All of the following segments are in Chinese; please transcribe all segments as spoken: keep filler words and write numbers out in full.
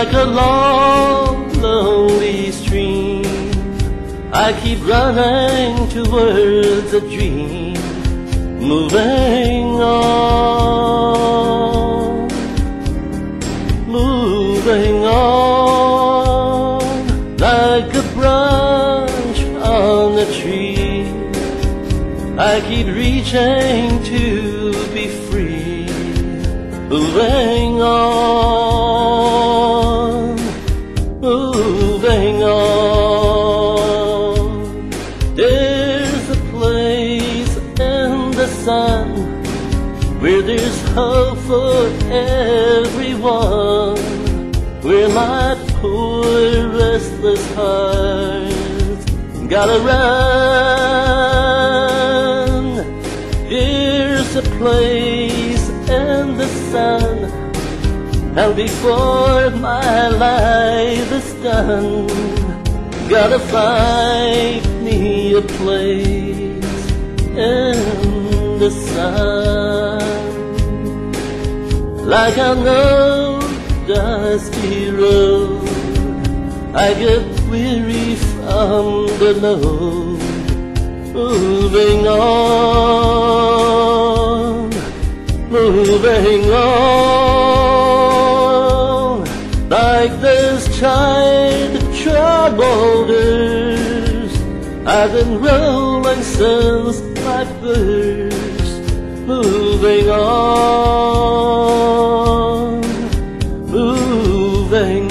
like a long, lonely stream. I keep running towards a dream, moving on, moving on, like a branch on a tree. I keep reaching to be free, moving on, moving on. There's a place in the sun where there's hope for everyone, where my poor restless heart gotta run. There's a place in the sun, and before my life is done, gotta find me a place in the sun. Like an old dusty road, I get weary from the load, moving on, moving on, like this child troublers. I've been rolling since my birth, moving on, moving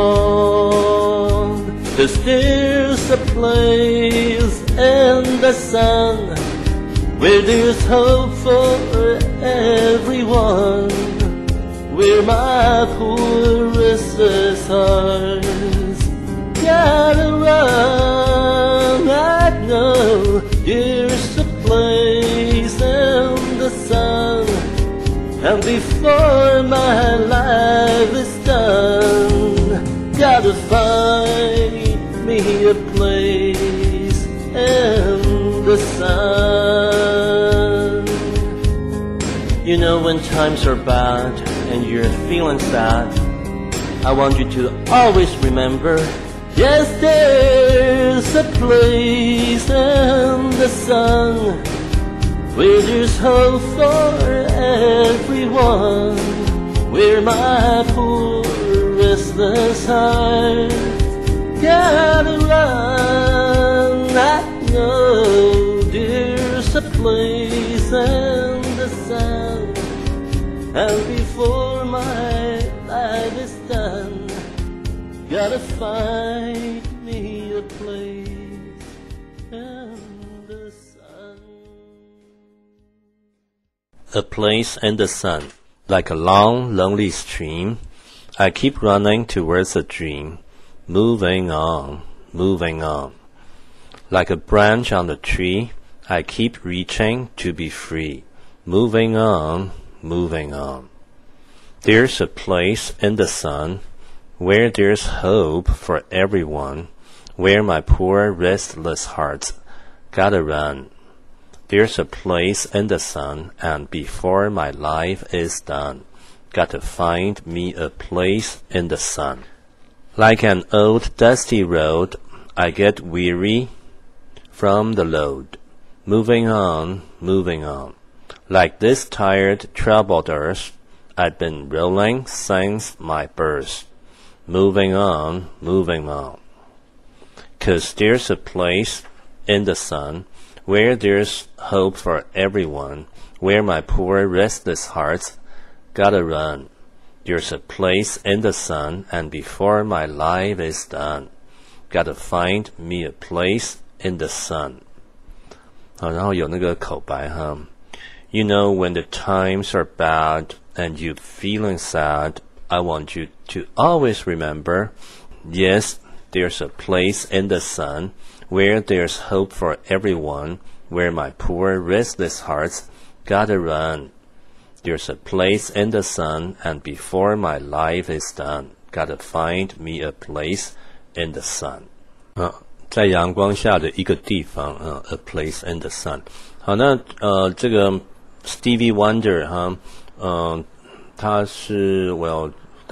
on. 'Cause there's a place in the sun where there's hope for everyone, where my poor restless heart gotta run. I know there's a place in the sun, and before my life is done, gotta find me a place in the sun. You know, when times are bad and you're feeling sad, I want you to always remember, yes, there's a place in the sun where there's hope for everyone, where my poor restless heart gotta run. I know there's a place in the sun, and before my life is done, gotta find me a place in the sun. A place in the sun, like a long, lonely stream. I keep running towards a dream, moving on, moving on. Like a branch on the tree, I keep reaching to be free, moving on, moving on. There's a place in the sun where there's hope for everyone, where my poor restless heart gotta run. There's a place in the sun, and before my life is done, gotta find me a place in the sun. Like an old dusty road, I get weary from the load, moving on, moving on. Like this tired, troubled earth, I've been rolling since my birth, moving on, moving on. 'Cause there's a place in the sun where there's hope for everyone, where my poor restless heart gotta run. There's a place in the sun, and before my life is done, gotta find me a place in the sun. 好，然后有那个口白哈。You know, when the times are bad and you're feeling sad, I want you to always remember, yes, there's a place in the sun where there's hope for everyone, where my poor restless hearts gotta run. There's a place in the sun, and before my life is done, gotta find me a place in the sun. 啊，在阳光下的一个地方啊 ，a place in the sun. 好，那呃，这个 Stevie Wonder 哈，嗯、呃，他是 well，大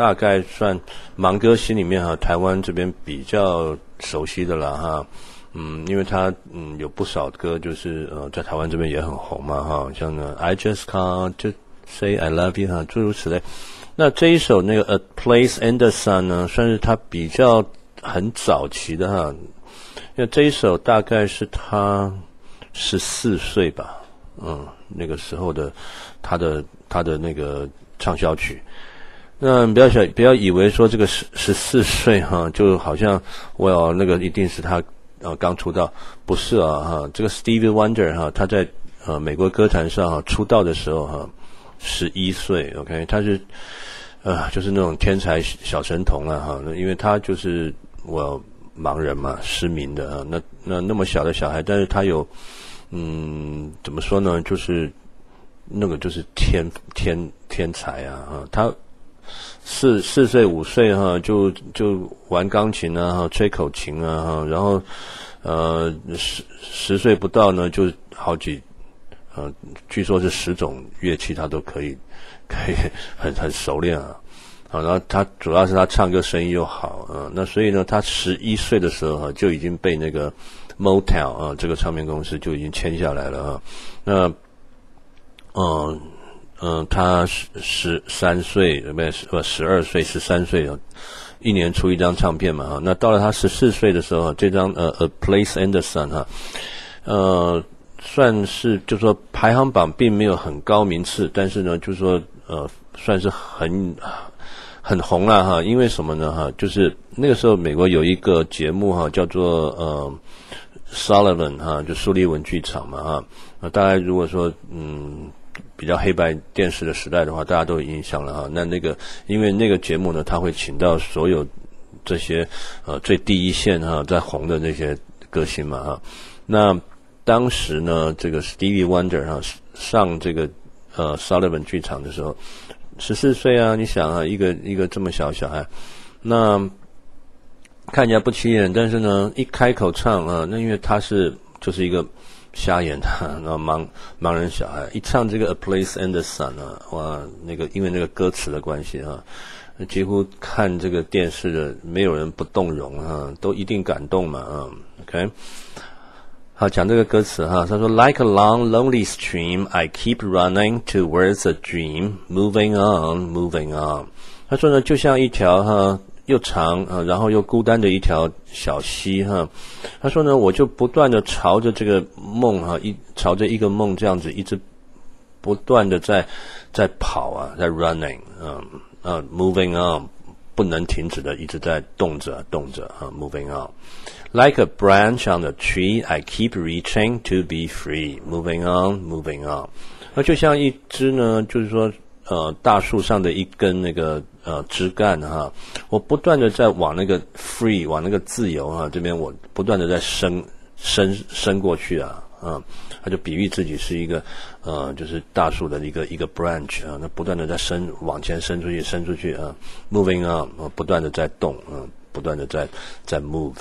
大概算盲歌星里面哈，台湾这边比较熟悉的啦哈。嗯，因为他嗯有不少歌就是呃在台湾这边也很红嘛哈，像呢 I Just Can't Just Say I Love You 哈，诸如此类。那这一首那个 A Place in the Sun 呢，算是他比较很早期的哈，因为这一首大概是他十四岁吧，嗯，那个时候的他的他的那个畅销曲。那不要想不要以为说这个十十四岁哈，就好像我有那个一定是他呃刚出道，不是啊哈，这个 Stevie Wonder 哈，他在呃美国歌坛上哈出道的时候哈。十一岁 ，OK， 他是，呃，就是那种天才小神童啊，哈，因为他就是我盲人嘛，失明的啊，那那那么小的小孩，但是他有，嗯，怎么说呢，就是那个就是天天天才啊，啊，他四四岁五岁哈、啊，就就玩钢琴啊，哈，吹口琴啊，哈，然后呃十十岁不到呢，就好几。呃，据说是十种乐器他都可以，可以很很熟练啊。啊，然后他主要是他唱歌声音又好啊，那所以呢，他十一岁的时候哈、啊、就已经被那个 Motown 啊这个唱片公司就已经签下来了啊。那，嗯、呃、嗯、呃，他十十三岁不是不十二岁十三岁啊，一年出一张唱片嘛啊。那到了他十四岁的时候，这张呃 A Place in the Sun 哈、啊，呃。算是就说排行榜并没有很高名次，但是呢，就说呃算是很很红了哈。因为什么呢哈？就是那个时候美国有一个节目哈，叫做呃 Sullivan 哈，就苏利文剧场嘛哈。那大概如果说嗯比较黑白电视的时代的话，大家都有印象了哈。那那个因为那个节目呢，他会请到所有这些呃最第一线哈在红的那些歌星嘛哈。那当时呢，这个 Stevie Wonder 哈、啊、上这个呃 Sullivan 剧场的时候，十四岁啊，你想啊，一个一个这么小小孩，那看起来不起眼，但是呢，一开口唱啊，那因为他是就是一个瞎眼的，然后盲盲人小孩，一唱这个 A Place in the Sun 啊，哇，那个因为那个歌词的关系啊，几乎看这个电视的没有人不动容啊，都一定感动嘛啊 ，OK。好，讲这个歌词哈，他说 Like a long lonely stream, I keep running towards a dream, moving on, moving on。他说呢，就像一条哈又长啊，然后又孤单的一条小溪哈。他说呢，我就不断的朝着这个梦哈，一朝着一个梦这样子，一直不断的在在跑啊，在 running， 嗯啊 ，moving on， 不能停止的，一直在动着动着啊 ，moving on。Like a branch on a tree, I keep reaching to be free. Moving on, moving on. 那就像一枝呢，就是说，呃，大树上的一根那个呃枝干哈，我不断的在往那个 free， 往那个自由哈，这边我不断的在伸伸伸过去啊，嗯，他就比喻自己是一个呃，就是大树的一个一个 branch 啊，那不断的在伸往前伸出去，伸出去啊 ，moving on， 不断的在动，嗯，不断的在在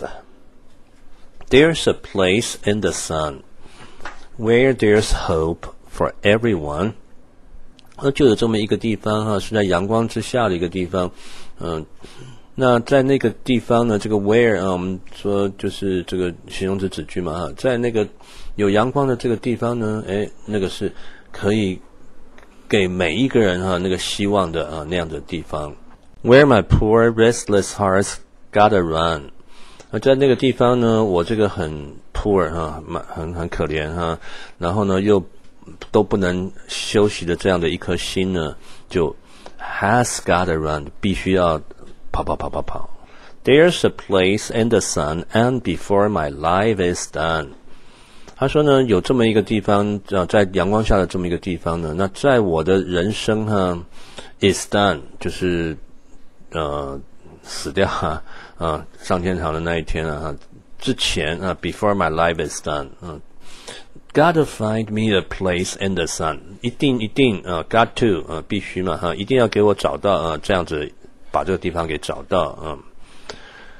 move。There's a place in the sun where there's hope for everyone. 那就有这么一个地方哈，是在阳光之下的一个地方。嗯，那在那个地方呢，这个 where 啊，我们说就是这个形容词子句嘛哈，在那个有阳光的这个地方呢，哎，那个是可以给每一个人哈那个希望的啊那样的地方。Where my poor restless heart's gotta run.那在那个地方呢，我这个很 poor 哈，很很可怜哈，然后呢又都不能休息的这样的一颗心呢，就 has gotta run， 必须要跑跑跑跑跑。There's a place in the sun, and before my life is done。他说呢，有这么一个地方，呃，在阳光下的这么一个地方呢，那在我的人生哈 is done， 就是呃。死掉哈啊上天堂的那一天啊之前啊 before my life is done 嗯 gotta find me a place in the sun 一定一定啊 got to 啊必须嘛哈一定要给我找到啊这样子把这个地方给找到啊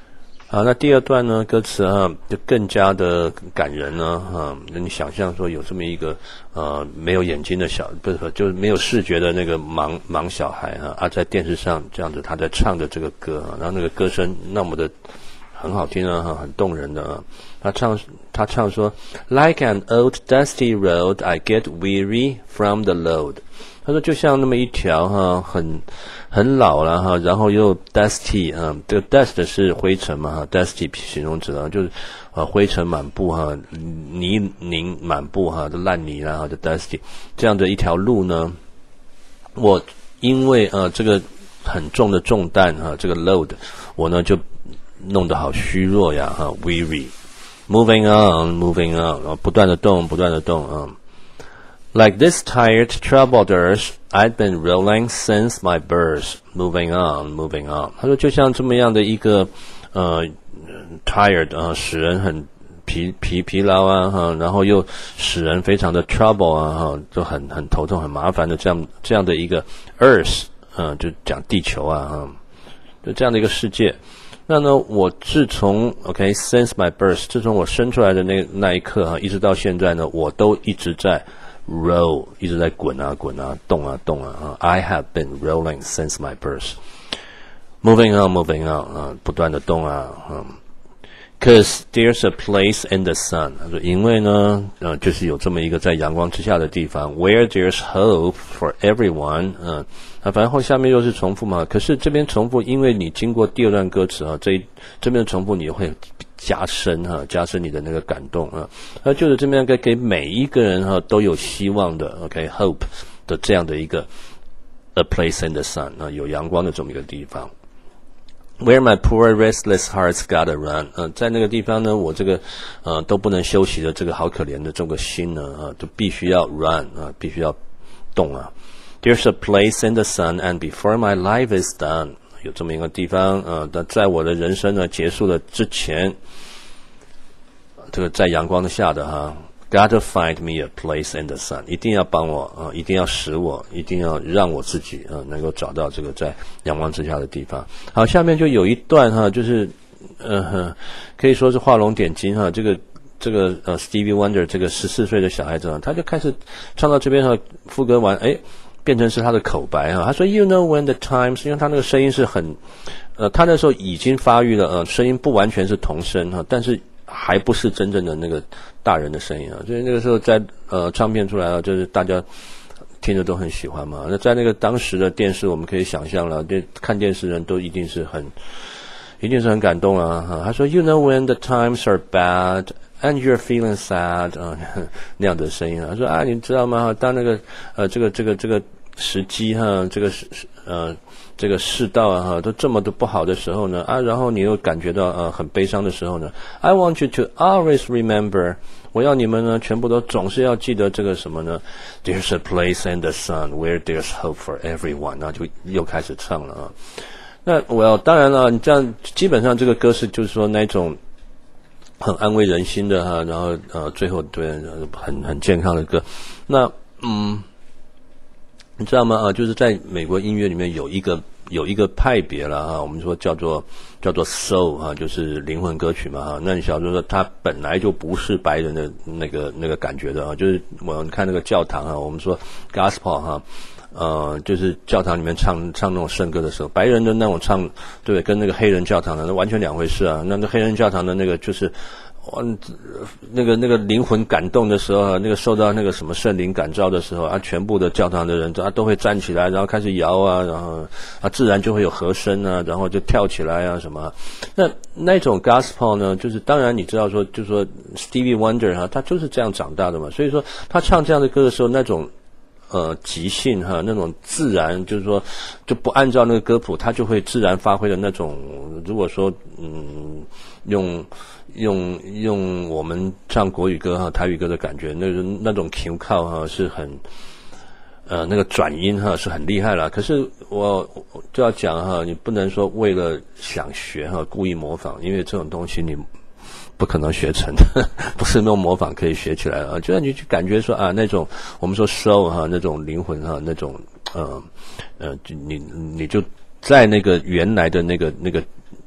好，那第二段呢，歌词啊就更加的感人呢，哈、啊，你想象说有这么一个呃没有眼睛的小，不是就是没有视觉的那个盲盲小孩啊，啊在电视上这样子他在唱的这个歌啊，然后那个歌声那么的很好听啊，哈，很动人的啊。他唱他唱说 ，Like an old dusty road, I get weary from the load。他说就像那么一条哈很很老了哈，然后又 dusty 啊，这个 dust 是灰尘嘛哈 ，dusty 形容词啊，就是呃灰尘满布哈，泥泞满布哈，就烂泥啦哈，就 dusty 这样的一条路呢，我因为呃这个很重的重担哈，这个 load 我呢就弄得好虚弱呀哈 ，weary。Moving on, moving on， 然后不断的动，不断的动啊。Like this tired, troubled earth, I've been rolling since my birth. Moving on, moving on。他说，就像这么样的一个呃 tired 啊，使人很疲疲疲劳啊哈，然后又使人非常的 trouble 啊哈，就很很头痛、很麻烦的这样这样的一个 earth 啊，就讲地球啊哈，就这样的一个世界。那呢，我自从 OK since my birth， 自从我生出来的那那一刻哈，一直到现在呢，我都一直在 roll， 一直在滚啊滚啊，动啊动啊。I have been rolling since my birth. Moving on, moving on 啊，不断的动啊。嗯 Cause there's a place in the sun， 他说因为呢，呃，就是有这么一个在阳光之下的地方 ，where there's hope for everyone， 嗯、呃，啊，反正后下面又是重复嘛。可是这边重复，因为你经过第二段歌词啊，这一这边的重复你会加深哈、啊，加深你的那个感动啊。那就是这边给给每一个人哈、啊、都有希望的 ，OK，hope、okay, 的这样的一个 a place in the sun 啊，有阳光的这么一个地方。Where my poor restless heart's gotta run， 呃，在那个地方呢，我这个呃都不能休息的这个好可怜的这个心呢，啊、呃，就必须要 run 啊、呃，必须要动啊。There's a place in the sun, and before my life is done， 有这么一个地方，呃，但在我的人生呢结束了之前，这个在阳光的下的哈。Gotta find me a place in the sun， 一定要帮我啊、呃，一定要使我，一定要让我自己啊、呃、能够找到这个在阳光之下的地方。好，下面就有一段哈，就是呃，可以说是画龙点睛哈。这个这个呃 ，Stevie Wonder 这个十四岁的小孩子，他就开始唱到这边哈，副歌完，哎，变成是他的口白哈。他说 ，You know when the times， 因为他那个声音是很，呃，他那时候已经发育了，呃，声音不完全是童声哈，但是还不是真正的那个大人的声音啊，所以那个时候在呃唱片出来了，就是大家听着都很喜欢嘛。那在那个当时的电视，我们可以想象了，对看电视人都一定是很，一定是很感动啊。哈他说 ，You know when the times are bad and you're feeling sad 啊，那样的声音啊。他说啊，你知道吗？当那个呃这个这个这个时机哈，这个是呃。这个世道啊哈，都这么的不好的时候呢啊，然后你又感觉到呃很悲伤的时候呢 ，I want you to always remember， 我要你们呢全部都总是要记得这个什么呢 ？There's a place in the sun where there's hope for everyone， 然后就又开始唱了啊。那我要当然了，你这样基本上这个歌是就是说那种很安慰人心的哈，然后呃最后对很很健康的歌。那嗯。你知道吗？啊，就是在美国音乐里面有一个有一个派别了哈，我们说叫做叫做 soul 哈，就是灵魂歌曲嘛哈。那你晓得说它本来就不是白人的那个那个感觉的啊，就是我们看那个教堂啊，我们说 gospel 哈，呃，就是教堂里面唱唱那种圣歌的时候，白人的那种唱，对，跟那个黑人教堂的那完全两回事啊。那那黑人教堂的那个就是。嗯，那个那个灵魂感动的时候啊，那个受到那个什么圣灵感召的时候啊，全部的教堂的人啊都会站起来，然后开始摇啊，然后啊自然就会有和声啊，然后就跳起来啊什么。那那种 gospel 呢，就是当然你知道说，就是说 Stevie Wonder 哈、啊，他就是这样长大的嘛，所以说他唱这样的歌的时候，那种。呃，即兴哈，那种自然，就是说，就不按照那个歌谱，它就会自然发挥的那种。如果说，嗯，用用用我们唱国语歌哈、台语歌的感觉，那那种 Q 靠哈是很，呃，那个转音哈是很厉害了。可是我就要讲哈，你不能说为了想学哈故意模仿，因为这种东西你。不可能学成的，不是那种模仿可以学起来啊！就让你去感觉说啊，那种我们说 soul 哈，那种灵魂哈，那种呃呃，你你就在那个原来的那个那个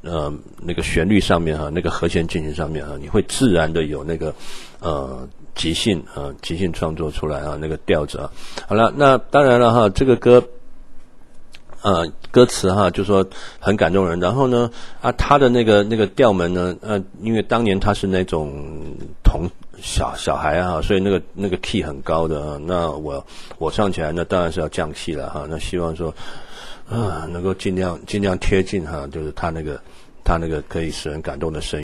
呃那个旋律上面哈，那个和弦进行上面哈，你会自然的有那个呃即兴啊、呃、即兴创作出来啊，那个调子啊。好了，那当然了哈，这个歌呃歌词哈就说很感动人，然后呢啊他的那个那个调门呢呃因为当年他是那种童小小孩啊，所以那个那个 key 很高的啊，那我我唱起来呢当然是要降 key 了哈，那希望说啊能够尽量尽量贴近哈，就是他那个他那个可以使人感动的声音。